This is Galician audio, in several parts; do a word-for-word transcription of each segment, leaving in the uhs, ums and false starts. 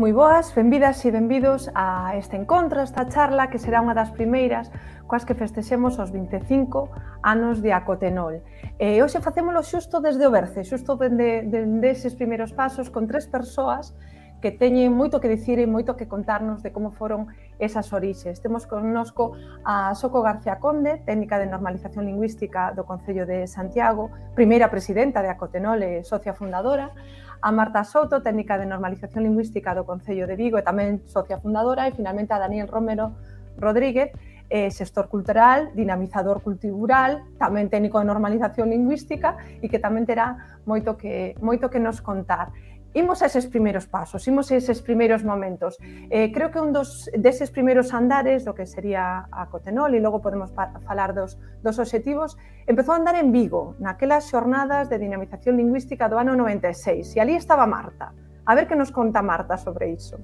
Moi boas, benvidas e benvidos a este encontro, a esta charla, que será unha das primeiras coas que festexemos os vinte e cinco anos de Acotenol. E hoxe facémolo xusto desde o berce, xusto dende, dende eses primeiros pasos, con tres persoas que teñen moito que dicir e moito que contarnos de como foron esas orixes. Temos connosco a Soco García Conde, técnica de normalización lingüística do Concello de Santiago, primeira presidenta de Acotenol e socia fundadora, a Marta Souto, técnica de normalización lingüística do Concello de Vigo e tamén socia fundadora, e finalmente a Daniel Romero Rodríguez, eh, xestor cultural, dinamizador cultural, tamén técnico de normalización lingüística e que tamén terá moito que, moito que nos contar. Imos a eses primeiros pasos, imos a eses primeiros momentos. Eh, creo que un dos deses primeiros andares do que sería a Acotenol, e logo podemos falar dos, dos obxectivos, empezou a andar en Vigo, naquelas xornadas de dinamización lingüística do ano noventa e seis, e ali estaba Marta. A ver que nos conta Marta sobre iso.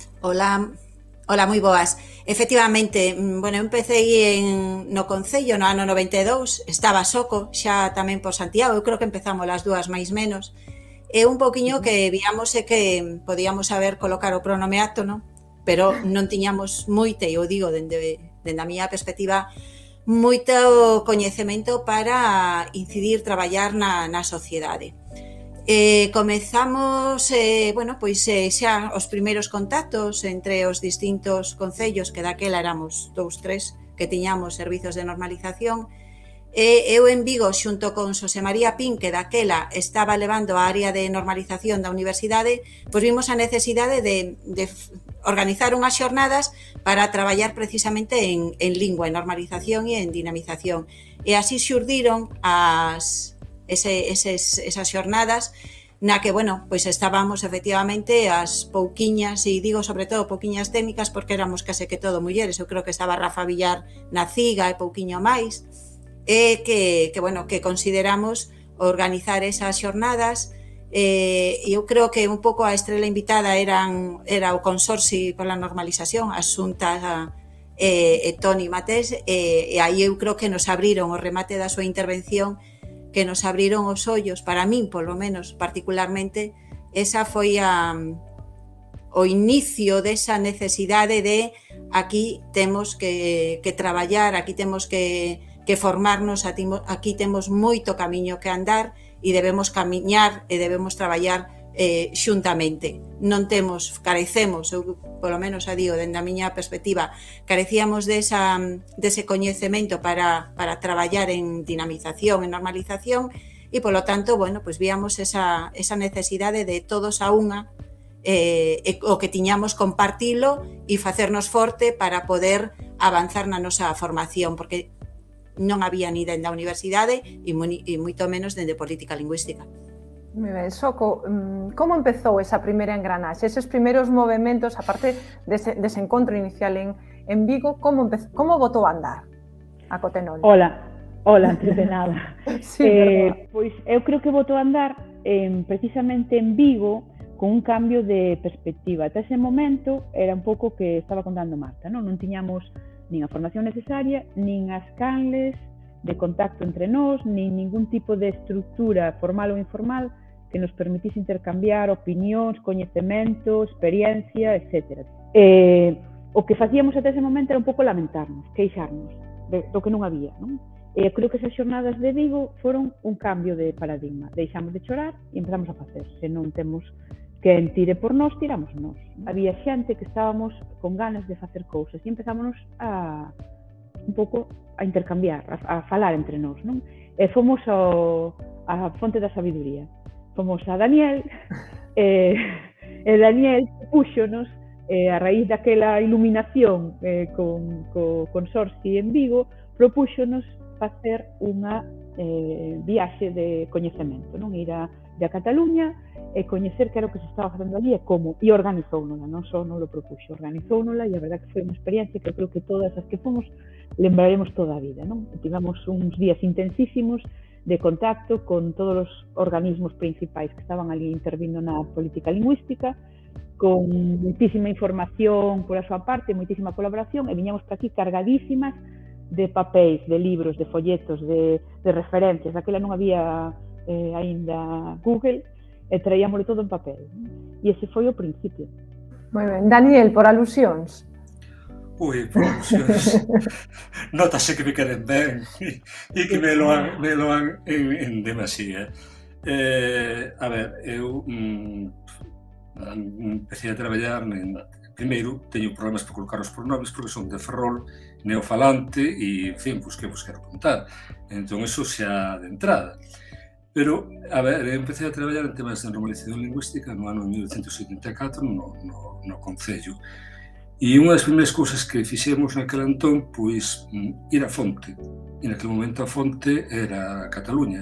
Hola, hola, moi boas. Efectivamente, bueno, empecé en, no Concello no ano noventa e dous, estaba Soco, xa tamén por Santiago, eu creo que empezamos as dúas máis menos, e un pouquiño que víamos é que podíamos saber colocar o pronome átono, pero non tiñamos moito, e eu digo dende, dende a miña perspectiva, moito coñecemento para incidir, traballar na, na sociedade. Eh, comezamos, eh, bueno, pois eh, xa os primeiros contactos entre os distintos concellos, que daquela éramos dous, tres, que tiñamos servizos de normalización. E eu en Vigo, xunto con Xosé María Pin, que daquela estaba levando a área de normalización da universidade, pois vimos a necesidade de, de organizar unhas xornadas para traballar precisamente en, en lingua, en normalización e en dinamización. E así xurdiron as, ese, eses, esas xornadas na que, bueno, pois estábamos efectivamente as pouquiñas, e digo sobre todo pouquiñas técnicas porque éramos case que todo mulleres. Eu creo que estaba Rafa Villar na Ciga e pouquiño máis. E que, que, bueno, que consideramos organizar esas xornadas. Eh, eu creo que un pouco a estrela invitada eran, era o Consorcio pola Normalización, a Xunta e, e Toni Matés, e, e aí eu creo que nos abriron o remate da súa intervención, que nos abriron os ollos, para min, polo menos, particularmente, esa foi a, o inicio desa necesidade de aquí temos que, que traballar, aquí temos que que formarnos, aquí temos moito camiño que andar e debemos camiñar e debemos traballar eh, xuntamente. Non temos, carecemos, eu polo menos a digo, dende a miña perspectiva, carecíamos desa, dese coñecemento para, para traballar en dinamización, en normalización, e polo tanto, bueno, pues víamos esa, esa necesidade de todos a unha, eh, o que tiñamos compartilo e facernos forte para poder avanzar na nosa formación, porque non había ni dende a universidade e, moi, e moito menos dende política lingüística. Moi ben, Soco, como empezou esa primeira engranaxe, eses primeiros movimentos, aparte dese, dese encontro inicial en, en Vigo, como, empezó, como botou a andar a Acotenol? Hola, hola, antes de nada. Sí, eh, pois eu creo que botou a andar eh, precisamente en Vigo con un cambio de perspectiva. Ata ese momento era un pouco que estaba contando Marta, non, non tiñamos nin a formación necesaria, nin as canles de contacto entre nós, nin ningún tipo de estructura formal ou informal que nos permitise intercambiar opinións, coñecemento, experiencia, etcétera. Eh, o que facíamos até ese momento era un pouco lamentarnos, queixarnos de, do que non había, non? E creo que esas xornadas de Vigo foron un cambio de paradigma. Deixamos de chorar e empezamos a facer. Se non temos quen tire por nós, tiramos nós. Había xente que estábamos con ganas de facer cousas e empezámonos a un pouco a intercambiar, a, a falar entre nós, non? E fomos ao, a fonte da sabiduría. Fomos a Daniel, e, e Daniel puxonos, eh, a raíz daquela iluminación eh, con co Consorcio en Vigo, propúxonos facer unha eh, viaxe de coñecemento, non? Ir a, de a Cataluña e coñecer que era o que se estaba facendo ali e como, e organizounola, non só non lo propuxo, organizounola, e a verdad que foi unha experiencia que creo que todas as que fomos lembraremos toda a vida, non? Tivemos uns días intensísimos de contacto con todos os organismos principais que estaban ali intervindo na política lingüística, con muitísima información por a súa parte, muitísima colaboración, e viñamos para aquí cargadísimas de papéis, de libros, de folletos, de, de referencias. Aquela non había eh, aínda Google, e traíamoslo todo en papel. E ese foi o principio. Moi ben. Daniel, por alusións. Ui, por alusións. Notase que me queden ben e que me loan, me loan en, en demasía. Eh, a ver, eu mm, empecé a traballar en, primeiro, teño problemas para colocar os pronomes porque son de Ferrol, neofalante e, en fin, pues que vos quero contar. Entón, eso xa de entrada. Pero, a ver, empecé a traballar en temas de normalización lingüística no ano mil novecentos setenta e catro no, no, no Concello. E unha das primeiras cousas que fixemos naquele antón, pois, ir a fonte. E naquele momento a fonte era Cataluña.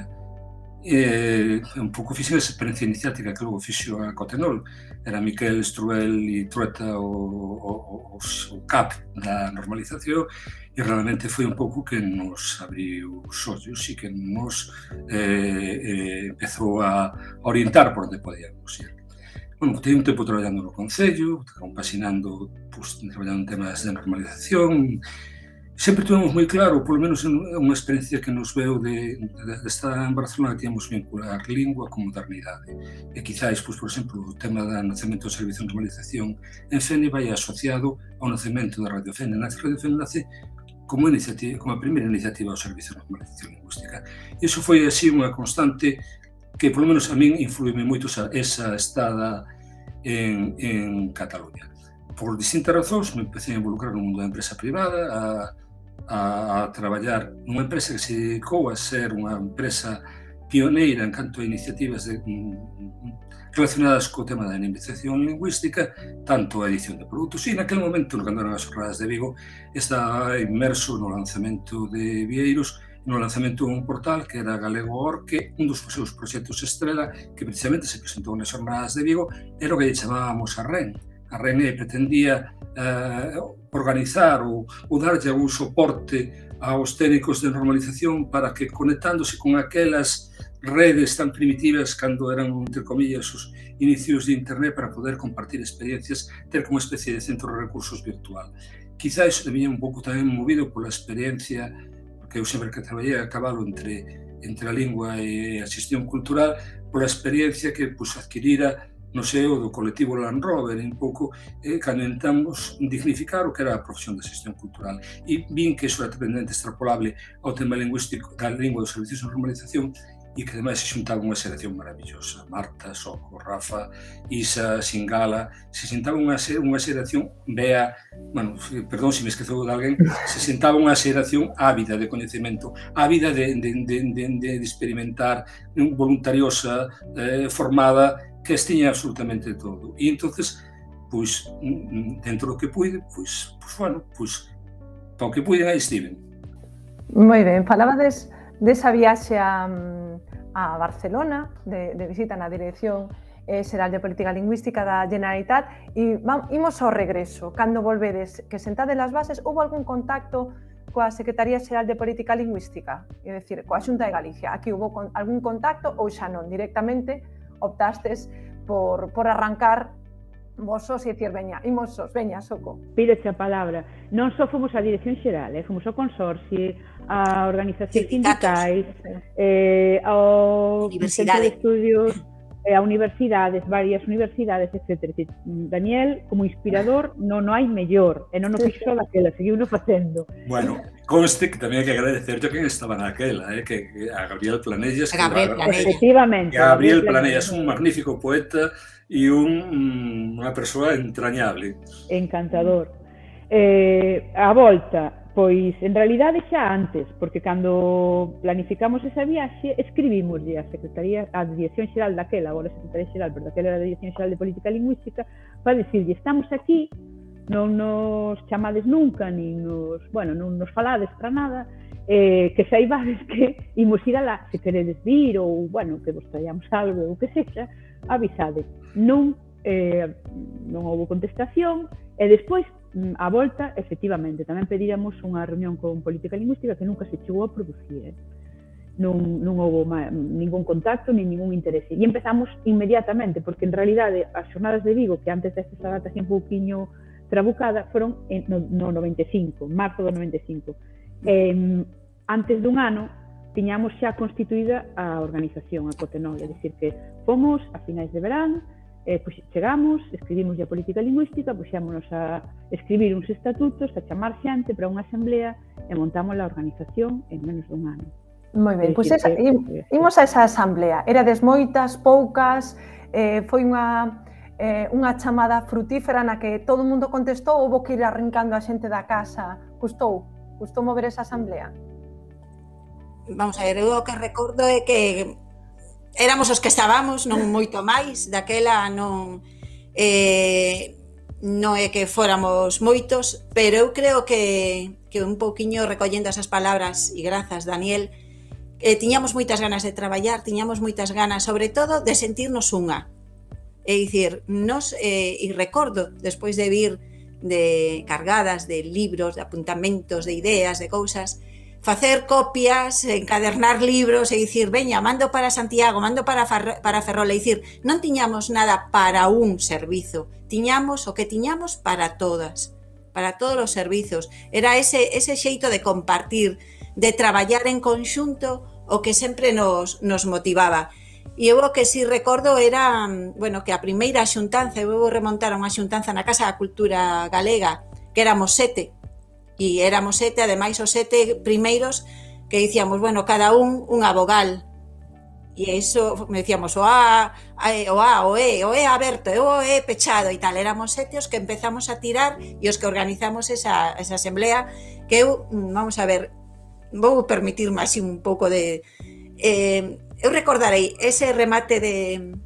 E un pouco fixen esa experiencia iniciática que logo fixo a Cotenol. Era Miquel Struel e Trueta o, o, o, o cap da normalización e realmente foi un pouco que nos abriu os ollos e que nos eh, eh, empezou a orientar por onde podíamos ir. Bueno, teño un tempo traballando no Concello, compaxinando, pues, traballando en temas de normalización. Sempre tivemos moi claro, polo menos unha experiencia que nos veu de, de, de estar en Barcelona, que tínhamos vincular lingua con modernidade. E quizáis, pues, por exemplo, o tema do nacemento do Servicio de Normalización en Fene vai asociado ao nacemento da Radio Fene. Na Radio Fene nace como, iniciativa, como a primeira iniciativa do Servicio de Normalización Lingüística. E iso foi así unha constante que, polo menos, a min influíme moito esa, esa estada en, en Cataluña. Por distintas razóns, me empecé a involucrar no mundo da empresa privada, a a, a traballar nunha empresa que se dedicou a ser unha empresa pioneira en canto a iniciativas de, mm, relacionadas co tema da dinamización lingüística, tanto a edición de produtos, e naquele momento, cando eran as Xornadas de Vigo, estaba inmerso no lanzamento de Vieiros, no lanzamento dun portal que era Galego Or, que un dos seus proxectos estrela, que precisamente se presentou nas Xornadas de Vigo, era o que lle chamábamos a REN. A REN pretendía eh, organizar ou, ou darlle un soporte aos técnicos de normalización para que, conectándose con aquelas redes tan primitivas cando eran, entre comillas, os inicios de internet, para poder compartir experiencias, ter como uma especie de centro de recursos virtual. Quizá iso venía un pouco tamén movido pola experiencia, porque eu sempre que traballei a cabalo entre, entre a lingua e a xestión cultural, pola experiencia que pues, adquirira no seo do colectivo Land Rover, un pouco, eh, cando intentamos dignificar o que era a profesión de xestión cultural. E vin que iso era tremendamente extrapolable ao tema lingüístico da lingua dos servicios de normalización e que, ademais, se xuntaba unha xeración maravillosa. Marta, Soco, Rafa, Isa, Singala, se sentaba unha, unha xeración, Bea, bueno, perdón se me esqueceu de alguén, se sentaba unha xeración ávida de coñecemento, ávida de, de, de, de, de experimentar, voluntariosa, eh, formada, que as tiña absolutamente todo. E entonces, pois, dentro do que puide, pois, pois bueno, pois, para o que puiden, aí estiven. Moi ben, falabades desa viaxe a, a Barcelona, de, de visita na Dirección eh, Xeral de Política Lingüística da Generalitat, e vamos, imos ao regreso. Cando volvedes, que sentade las bases, houve algún contacto coa Secretaría Xeral de Política Lingüística? É dicir, coa Xunta de Galicia. Aquí houve con, algún contacto ou xa non? Directamente optastes por, por arrancar vosos e dicir, veña, imosos, veña, Soco. Pídese a palabra. Non só fomos a Dirección Xeral, eh? Fomos ao Consorcio, a organizacións sindicais, eh, ao Centro de Estudios, eh, a universidades, varias universidades, etcétera. Daniel, como inspirador, non hai mellor, e non o fixo daquela, seguiu no facendo. Bueno, conste que tamén hai que agradecer a quen estaba naquela, eh, que, que a Gabriel Planellas. A Gabriel Planellas. Efectivamente. Gabriel Planellas, un magnífico poeta e un, unha persoa entrañable. Encantador. Eh, a volta, pois, en realidade xa antes, porque cando planificamos esa viaxe, escribimoslle a Secretaría, a Dirección Xeral daquela, agora a Secretaría Xeral, pero daquela era a Dirección Xeral de Política Lingüística, para dicirlle, estamos aquí, non nos chamades nunca, nin nos, bueno, non nos falades para nada, eh, que saibades que imos ir alá, se queredes vir, ou, bueno, que vos traíamos algo, ou que sexa, avisade. Non, eh, non houve contestación, e despois, a volta, efectivamente, tamén pedíramos unha reunión con Política Lingüística que nunca se chegou a producir. Eh? Non, non houve ningún contacto, nin ningún interese. E empezamos inmediatamente, porque en realidade as Xornadas de Vigo, que antes desta data así un pouquiño trabucada, foron en, no, no noventa e cinco, marzo do noventa e cinco. Eh, antes dun ano, tiñamos xa constituída a organización, a Cotenol, é dicir que fomos a finais de verán, Eh, pois chegamos, escribimos a política lingüística, puxémonos a escribir uns estatutos, a chamar xente para unha asamblea e montamos a organización en menos dun ano. Moi ben, pois esa, imos a esa asamblea. Erades moitas, poucas, eh, foi unha, eh, unha chamada frutífera na que todo o mundo contestou ou houve que ir arrancando a xente da casa? Custou? Custou mover esa asamblea? Vamos a ver, eu o que recordo é que éramos os que estábamos, non moito máis, daquela non eh, non é que fóramos moitos, pero eu creo que, que un pouquiño recollendo esas palabras, e grazas, Daniel, eh, tiñamos moitas ganas de traballar, tiñamos moitas ganas, sobre todo, de sentirnos unha. É dicir, nos, eh, e recordo, despois de vir de cargadas de libros, de apuntamentos, de ideas, de cousas, facer copias, encadernar libros e dicir, veña, mando para Santiago, mando para, Far, para Ferrol, e dicir, non tiñamos nada para un servizo, tiñamos o que tiñamos para todas, para todos os servizos. Era ese, ese xeito de compartir, de traballar en conxunto, o que sempre nos, nos motivaba. E eu o que si recordo era, bueno, que a primeira xuntanza, eu remontar a unha xuntanza na Casa da Cultura Galega, que éramos sete, e éramos sete, ademais os sete primeiros que dicíamos, bueno, cada un unha vogal, e iso me decíamos o A, o A, o E, o E aberto, o E pechado e tal, éramos sete os que empezamos a tirar e os que organizamos esa, esa asamblea, que eu, vamos a ver, vou permitirme así un pouco de eh, eu recordarei ese remate de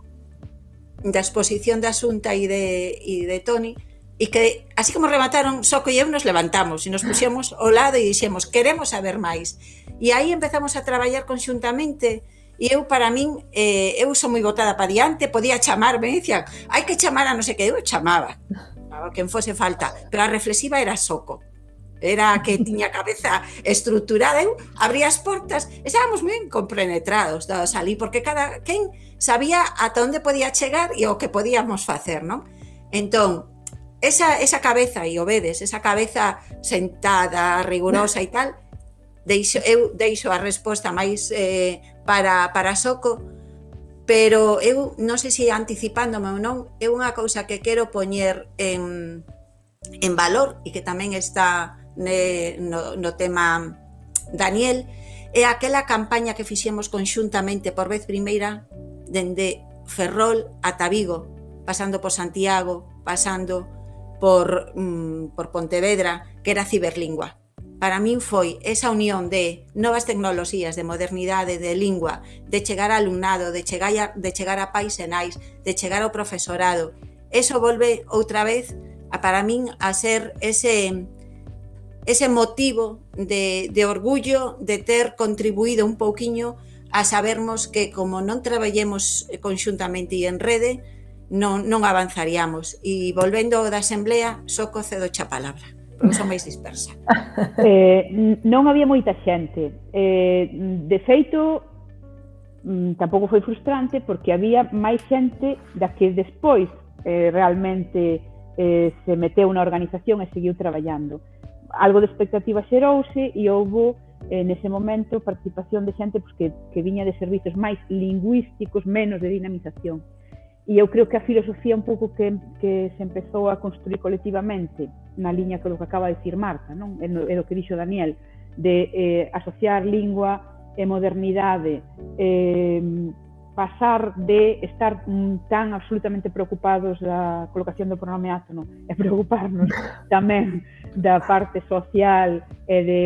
da exposición da Xunta e de, e de Toni, e que, así como remataron, Soco e eu nos levantamos e nos puxemos ao lado e dixemos, queremos saber máis. E aí empezamos a traballar conxuntamente e eu, para min, eh, eu sou moi botada para diante, podía chamarme, e dicían, hai que chamar a non sei que, eu chamaba, a quen fose falta, pero a reflexiva era Soco. Era a que tiña a cabeza estruturada, eu abría as portas, estábamos moi compenetrados da salí, porque cada quen sabía ata onde podía chegar e o que podíamos facer, non? Entón, Esa, esa cabeza, e o vedes, esa cabeza sentada, rigurosa e tal, deixo, eu deixo a resposta máis eh, para, para Soco, pero eu non sei se anticipándome ou non, é unha cousa que quero poñer en, en valor e que tamén está ne, no, no tema Daniel, é aquela campaña que fixemos conxuntamente por vez primeira dende Ferrol ata Vigo, pasando por Santiago, pasando por, mm, por Pontevedra, que era Ciberlingua. Para min foi esa unión de novas tecnoloxías, de modernidade, de lingua, de chegar ao alumnado, de chegar a, de chegar a pais e nais, de chegar ao profesorado. Eso volve outra vez a, para min a ser ese, ese motivo de, de orgullo de ter contribuído un pouquiño a sabermos que como non traballemos conxuntamente e en rede, non, non avanzaríamos. E volvendo da asamblea, Soco cedo xa palabra, porque son máis dispersa. Eh, non había moita xente. Eh, de feito, tampouco foi frustrante, porque había máis xente da que despois eh, realmente eh, se meteu na organización e seguiu traballando. Algo de expectativa xerouse e houve eh, nese momento participación de xente pues, que, que viña de servizos máis lingüísticos, menos de dinamización. E eu creo que a filosofía un pouco que, que se empezou a construir colectivamente na liña que o que acaba de decir Marta, non? É o que dixo Daniel, de eh, asociar lingua e modernidade, eh, pasar de estar mm, tan absolutamente preocupados da colocación do pronome átono e preocuparnos tamén da parte social e de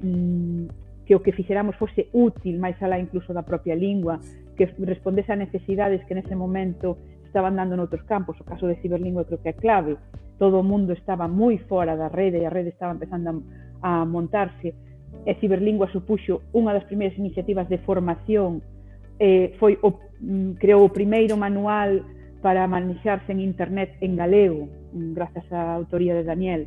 mm, que o que fixéramos fose útil máis alá incluso da propia lingua, que respondese a necesidades que nese momento estaban dando noutros campos. O caso de Ciberlingua creo que é clave. Todo o mundo estaba moi fora da rede e a rede estaba empezando a, a montarse. E Ciberlingua supuxo unha das primeiras iniciativas de formación. Eh, foi o, creou o primeiro manual para manexarse en internet en galego, grazas á autoría de Daniel.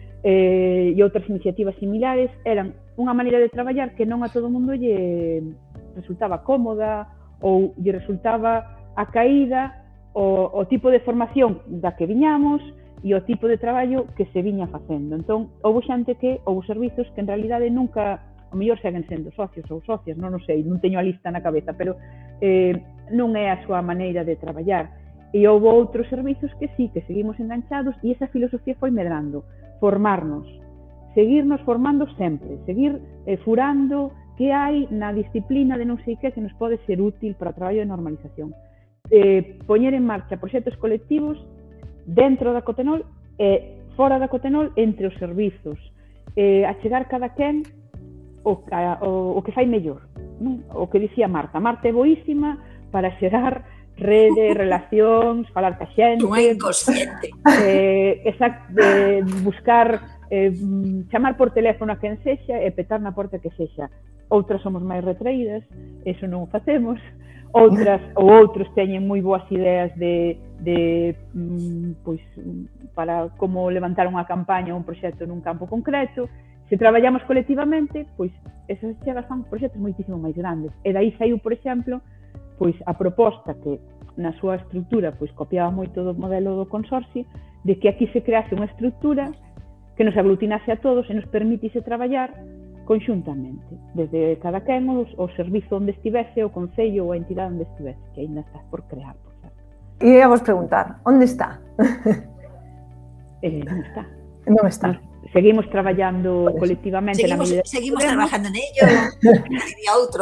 Eh, e outras iniciativas similares eran unha maneira de traballar que non a todo o mundo lle resultaba cómoda ou lle resultaba a caída o, o tipo de formación da que viñamos e o tipo de traballo que se viña facendo. Entón, houve xente que, houve servizos que en realidade nunca, o mellor seguen sendo socios ou socias, non o sei, non teño a lista na cabeza, pero eh, non é a súa maneira de traballar. E houve outros servizos que sí, que seguimos enganchados, e esa filosofía foi medrando, formarnos, seguirnos formando sempre, seguir eh, furando que hai na disciplina de non sei que que nos pode ser útil para o traballo de normalización. Eh, poñer en marcha proxectos colectivos dentro da Cotenol e fora da Cotenol entre os servizos, eh, a chegar cada quen o, a, o, o que fai mellor, non? O que dicía Marta, Marta é boísima para xerar rede, relacións, falar ca xente, non é inconsciente, eh, exact, eh, buscar, eh, chamar por teléfono a quen sexa e petar na porta que sexa. Outras somos máis retraídas, eso non o facemos, outras ou outros teñen moi boas ideas de, de pois, para como levantar unha campaña ou un proxecto nun campo concreto. Se traballamos colectivamente, pois esas chegas son proxectos moitísimo máis grandes. E daí saiu, por exemplo, pois a proposta que na súa estrutura pois copiaba moito do modelo do consorcio, de que aquí se crease unha estrutura que nos aglutinase a todos e nos permitise traballar conxuntamente, desde cada quen o, o servizo onde estivese, o concello ou a entidade onde estivese, que ainda está por crear, por certo. E ia vos preguntar, onde está? Eh, non está. Non está. Nos seguimos traballando pues, colectivamente seguimos, na medida seguimos trabajando en ello, y outro.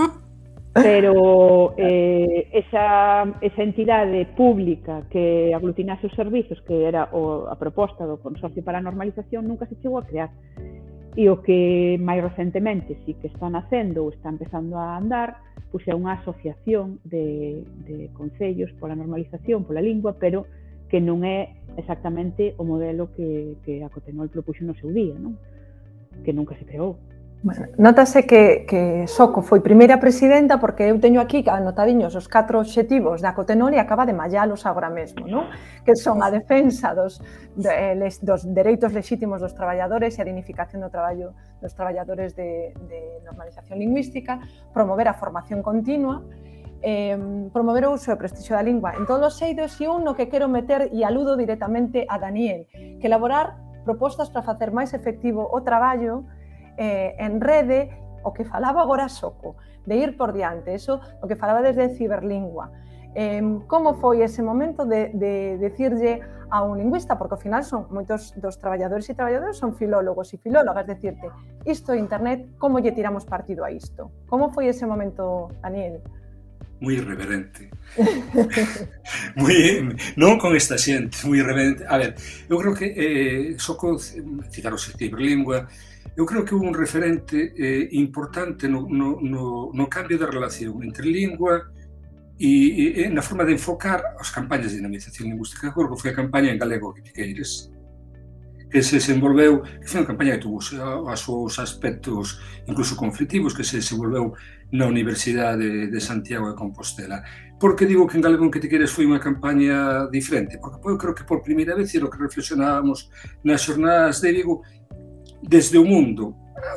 Pero eh, esa, esa entidade pública que aglutinase os servizos, que era o, a proposta do Consorcio para a Normalización, nunca se chegou a crear. E o que máis recentemente sí que está nacendo ou está empezando a andar, pois é unha asociación de, de concellos pola normalización, pola lingua, pero que non é exactamente o modelo que, que a Cotenol propuxo no seu día, non? Que nunca se creou. Bueno, notase que, que Soco foi primeira presidenta porque eu teño aquí anotadiños os catro obxectivos da Cotenol e acaba de mallalos agora mesmo, non? Que son a defensa dos, de, les, dos dereitos lexítimos dos traballadores e a dignificación do traballo dos traballadores de, de normalización lingüística, promover a formación continua, eh, promover o uso e o prestixio da lingua en todos os eidos, e un no que quero meter e aludo directamente a Daniel, que elaborar propostas para facer máis efectivo o traballo Eh, en rede, o que falaba agora Soco, de ir por diante, eso o que falaba desde Ciberlingua. Eh, como foi ese momento de, de decirlle a un lingüista, porque ao final son moitos dos traballadores e traballadoras son filólogos e filólogas, decirte, isto é internet, como lle tiramos partido a isto? Como foi ese momento, Daniel? Moi irreverente. moi, non con esta xente, moi irreverente. A ver, eu creo que eh, Soco, citaros Ciberlingua, eu creo que houve un referente eh, importante no, no, no, no cambio de relación entre lingua e, e na forma de enfocar as campañas de dinamización lingüística. Creo que foi a campaña en galego que Piqueires, que se desenvolveu, que foi unha campaña que tuvo os seus aspectos incluso conflitivos, que se desenvolveu na Universidade de Santiago de Compostela. Por que digo que en galego que te queres foi unha campaña diferente? Porque eu creo que por primeira vez, e o que reflexionábamos nas xornadas de Vigo, desde o mundo,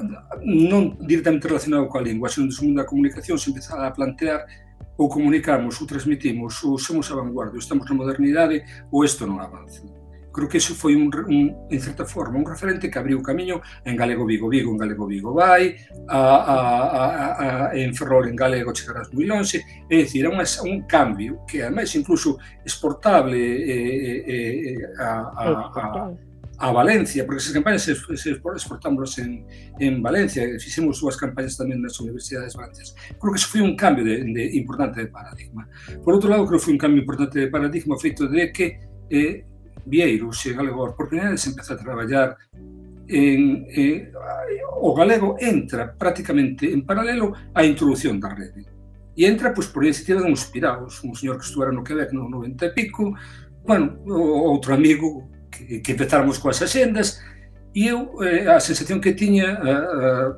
non directamente relacionado coa lingua, senón desde o mundo da comunicación, se empezaba a plantear ou comunicamos, ou transmitimos, ou somos a vanguardia, ou estamos na modernidade, ou isto non avanza. Creo que iso foi, un, un, en certa forma, un referente que abriu o camiño en galego Vigo, Vigo, en galego Vigo vai, a, a, a, a, en Ferrol, en galego chegarás moi lonxe, é dicir, é un, un cambio que, ademais, incluso exportable eh, eh, a, a, a a Valencia, porque esas campañas se, se exportamos en, en Valencia, fixemos dúas campañas tamén nas universidades valencianas. Creo que eso foi un cambio de, de, importante de paradigma. Por outro lado, creo que foi un cambio importante de paradigma feito de que eh, Vieiros e Galegor, por primeira vez, empeza a traballar en, eh, o galego entra prácticamente en paralelo á introducción da rede. E entra, pois, por iniciativa de uns piraos, un señor que estuvera no Quebec no noventa e pico, bueno, outro amigo, que, que empezáramos coas axendas, e eu, eh, a sensación que tiña uh,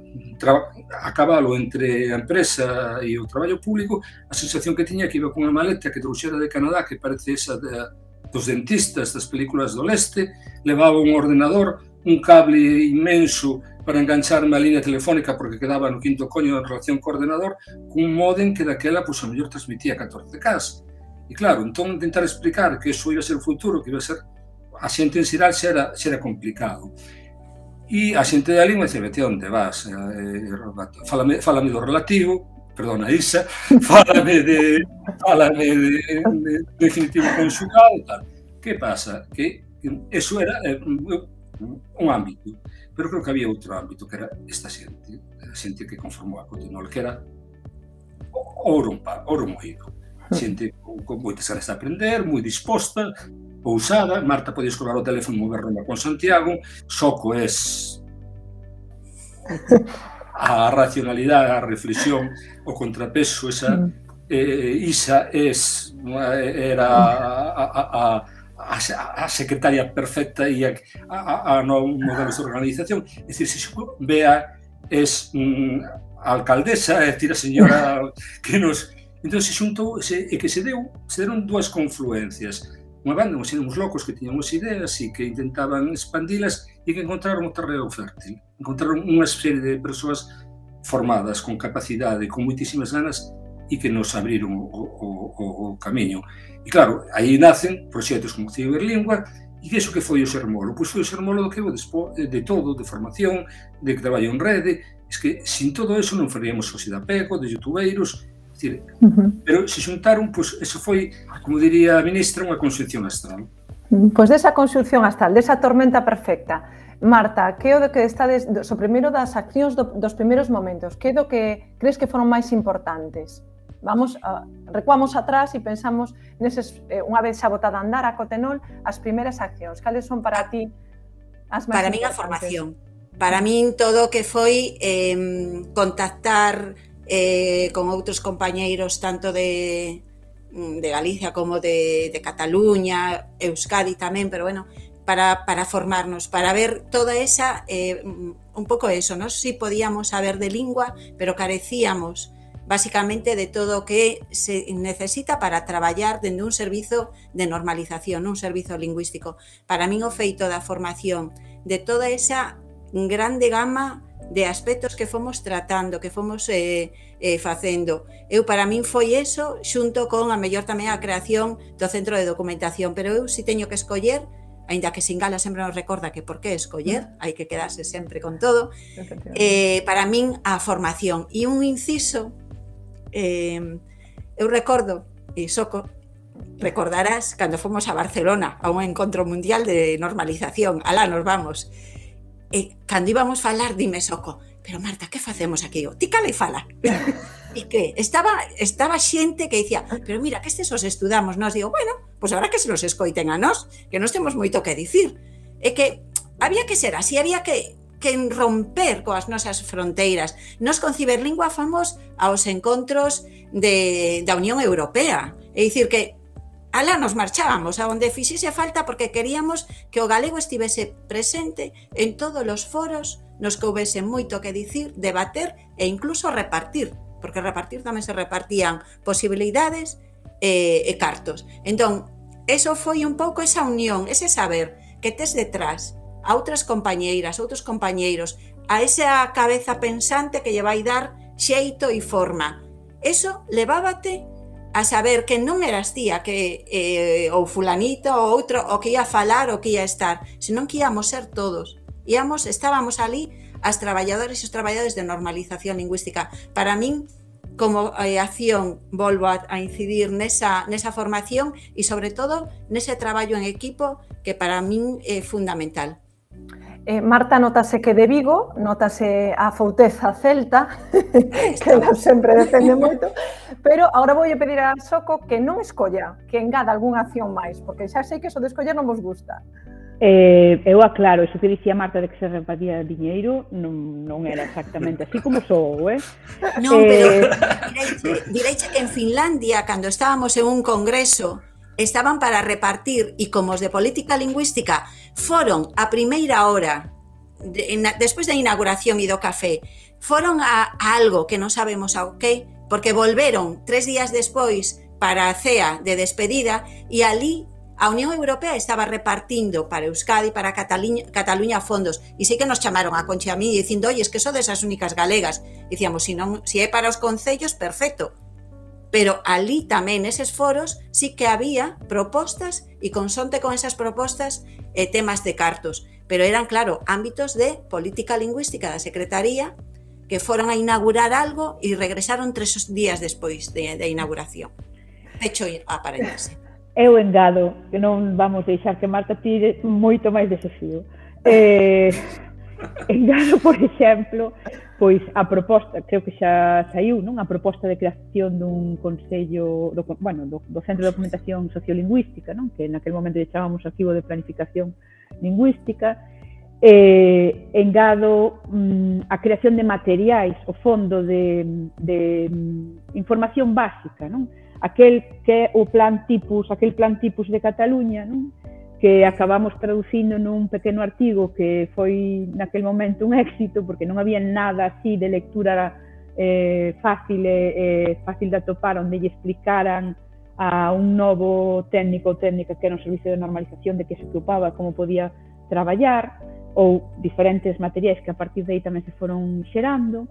a cabalo entre a empresa e o traballo público, a sensación que tiña que iba con unha maleta que trouxera de Canadá, que parece esa de, dos dentistas das películas do leste, levaba un ordenador, un cable inmenso para engancharme a línea telefónica porque quedaba no quinto coño en relación co ordenador, cun modem que daquela, pois, a mellor transmitía catorce K. E claro, entón intentar explicar que eso iba a ser o futuro, que iba a ser a xente en xeral xa era, xa era complicado. E a xente da lingua dice, vete onde vas, eh, fálame, fálame do relativo, perdona, Isa, fálame de, fálame de, de, de definitivo conxugal, tal. Que pasa? Que eso era eh, un ámbito, pero creo que había outro ámbito, que era esta xente, a xente que conformou a Cotenol, que era ouro, ouro moído. Xente con, con moitas ganas de aprender, moi disposta, ousada. Marta podía escolar o teléfono, mover ronda con Santiago. Soco es a racionalidade, a reflexión, o contrapeso, esa eh, Isa es era a, a, a, a secretaria perfecta e a, a, a no modelos de organización. É dicir, se Bea es mm, a alcaldesa, é dicir, a señora que nos... Entón, se xuntou, e que se deu, se deron dúas confluencias. Unha banda, uns uns locos que tiñan as ideas e que intentaban expandilas e que encontraron o terreo fértil. Encontraron unha serie de persoas formadas, con capacidade, con moitísimas ganas e que nos abriron o, o, o, o camiño. E claro, aí nacen proxectos como Ciberlingua e que iso que foi o Xermolo? Pois foi o Xermolo do que de todo, de formación, de traballo en rede. Es que sin todo eso non faríamos o de apego, de youtubeiros. Decir, uh-huh. Pero se xuntaron, pois, eso foi, como diría a ministra, unha conxunción astral. Pois desa conxunción astral, desa tormenta perfecta. Marta, que é o que estades, o primeiro das accións do, dos primeiros momentos, que é do que crees que foron máis importantes? Vamos, uh, recuamos atrás e pensamos neses, eh, unha vez xa botada a andar a Cotenol, as primeiras accións. Cales son para ti as máis para importantes? Para min a formación. Para min todo o que foi eh, contactar Eh, con outros compañeiros tanto de, de Galicia como de, de Cataluña, Euskadi tamén, pero bueno, para, para formarnos, para ver toda esa, eh, un pouco eso, non sei si podíamos saber de lingua, pero carecíamos básicamente de todo o que se necesita para traballar dende un servizo de normalización, un servizo lingüístico. Para min o feito da formación de toda esa grande gama de aspectos que fomos tratando, que fomos eh, eh, facendo. Eu, para min, foi eso, xunto con a mellor tamén a creación do Centro de Documentación, pero eu si teño que escoller, aínda que Singala sempre nos recorda que por que escoller, hai que quedarse sempre con todo, eh, para min a formación. E un inciso, eh, eu recordo, e Soco, recordarás, cando fomos a Barcelona a un encontro mundial de normalización, alá nos vamos, e cando íbamos falar, dime Soco, pero Marta, que facemos aquí? O, ti cala e fala. E que estaba, estaba xente que dicía, pero mira, que estes os estudamos, nos digo, bueno, pois pues habrá que se los escoiten a nós, que nos temos moito que dicir. E que había que ser así, había que, que romper coas nosas fronteiras. Nos con Ciberlingua fomos aos encontros de, da Unión Europea. É dicir que alá nos marchábamos, a onde fixese falta, porque queríamos que o galego estivese presente en todos os foros, nos que houvese moito que dicir, debater e incluso repartir, porque repartir tamén se repartían posibilidades e, e cartos. Entón, eso foi un pouco esa unión, ese saber que tes detrás a outras compañeiras, outros compañeiros, a esa cabeza pensante que lle vai dar xeito e forma. Eso levábate a saber que non eras tía que eh, ou fulanito ou outro o que ia falar o que ia estar, senón que íamos ser todos. Íamos, estábamos ali as traballadores e os traballadores de normalización lingüística. Para min, como eh, acción, volvo a, a incidir nesa, nesa formación e sobre todo nese traballo en equipo que para min é fundamental. Eh, Marta, notase que de Vigo, notase a fouteza celta, que nos sempre defende moito, pero agora vou pedir a Soco que non escolla, que engada algunha acción máis, porque xa sei que eso de escoller non vos gusta. Eh, eu aclaro, eso que dicía Marta de que se repartía diñeiro non, non era exactamente así como sou, eh? Non, eh... pero direiche que en Finlandia, cando estábamos en un congreso, estaban para repartir, e como os de política lingüística foron a primeira hora, de, en, despois da inauguración e do café, foron a, a algo que non sabemos a que, porque volveron tres días despois para a cea de despedida e ali a Unión Europea estaba repartindo para Euskadi, para Cataluña, Cataluña fondos, e sei que nos chamaron a Conchi a mí dicindo, oi, es que son desas únicas galegas. E dicíamos, si, non, si é para os concellos, perfecto. Pero ali tamén, neses foros, sí que había propostas e consonte con esas propostas eh, temas de cartos. Pero eran, claro, ámbitos de política lingüística da Secretaría que foron a inaugurar algo e regresaron tres días despois de, de inauguración. Pecho a paréntese. Eu engado, que non vamos deixar que Marta tire moito máis desafío. Eh, engado, por exemplo, pois a proposta, creo que xa saiu, non? A proposta de creación dun consello, do, bueno, do, do Centro de Documentación Sociolingüística, non? Que naquele momento lle chamábamos Arquivo de Planificación Lingüística. Eh, engado mm, a creación de materiais, o fondo de, de mm, información básica, non? Aquel que é o plan tipus, aquel plan tipus de Cataluña, non? Que acabamos traducindo nun pequeno artigo que foi naquel momento un éxito, porque non había nada así de lectura eh, fácil e eh, fácil de atopar, onde lle explicaran a un novo técnico ou técnica que era un servicio de normalización de que se ocupaba, como podía traballar, ou diferentes materiais que a partir de aí tamén se foron xerando.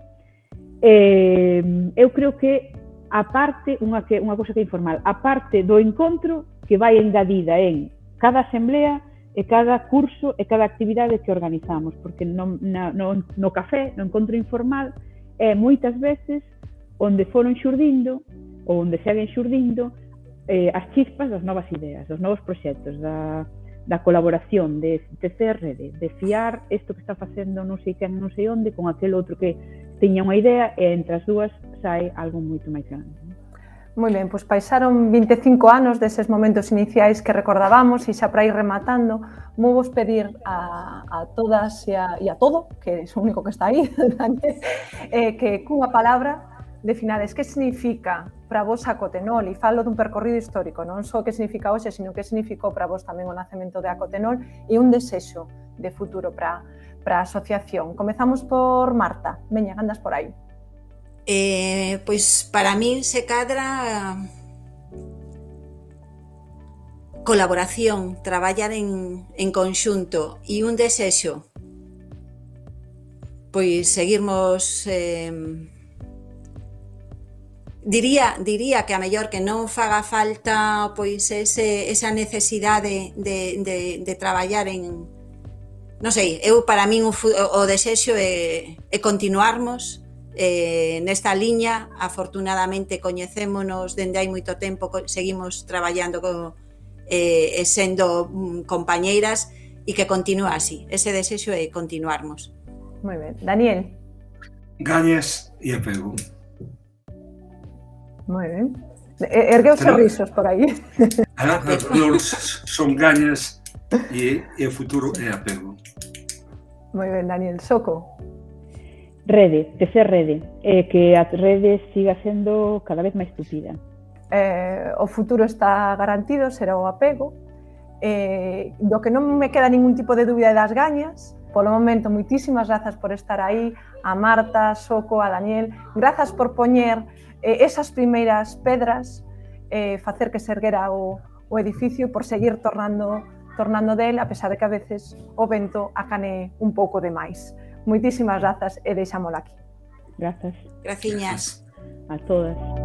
Eh, eu creo que a parte, unha, que, unha cousa que é informal, a parte do encontro que vai engadida en cada asamblea e cada curso e cada actividade que organizamos, porque no, na, no, no café, no encontro informal, é moitas veces onde foron xurdindo, ou onde seguen xurdindo, eh, as chispas das novas ideas, dos novos proxectos, da, da colaboración, de tecer rede, de fiar isto que está facendo non sei quen, non sei onde, con aquel outro que tiña unha idea e entre as dúas sai algo moito máis grande. Moi ben, pois pasaron vinte e cinco anos deses momentos iniciais que recordábamos e xa para ir rematando, vou vos pedir a, a todas e a, e a todo, que é o único que está aí, eh, que cunha palabra definades que significa para vos a Acotenol, e falo dun percorrido histórico, non só que significa hoxe, sino que significou para vos tamén o nacemento de Acotenol e un desexo de futuro para para a asociación. Comezamos por Marta. Veña, andas por aí. Eh, pois para min se cadra colaboración, traballar en, en conxunto e un desexo, pois seguirmos eh, diría, diría que a mellor que non faga falta pois ese, esa necesidade de, de, de traballar en non sei, eu para min o, o desexo é, é continuarmos eh, nesta liña. Afortunadamente coñecémonos dende hai moito tempo, seguimos traballando co, eh, sendo mm, compañeiras e que continúa así. Ese desexo é continuarmos. Moi ben. Daniel. Gañes e apego. Moi ben. Ergue os sorrisos por aí. Son gañes e, e o futuro é apego. Moi ben, Daniel. Soco. Rede, tecer rede, e que a rede siga sendo cada vez máis tupida. Eh, o futuro está garantido, será o apego. Eh, do que non me queda ningún tipo de dúbida das gañas. Polo momento, moitísimas grazas por estar aí, a Marta, a Soco, a Daniel. Grazas por poñer eh, esas primeiras pedras, eh, facer que se erguera o, o edificio, por seguir tornando tornando del, a pesar de que a veces o vento acane un pouco de máis. Moitísimas grazas e deixámola aquí. Grazas. Graciñas. A todas.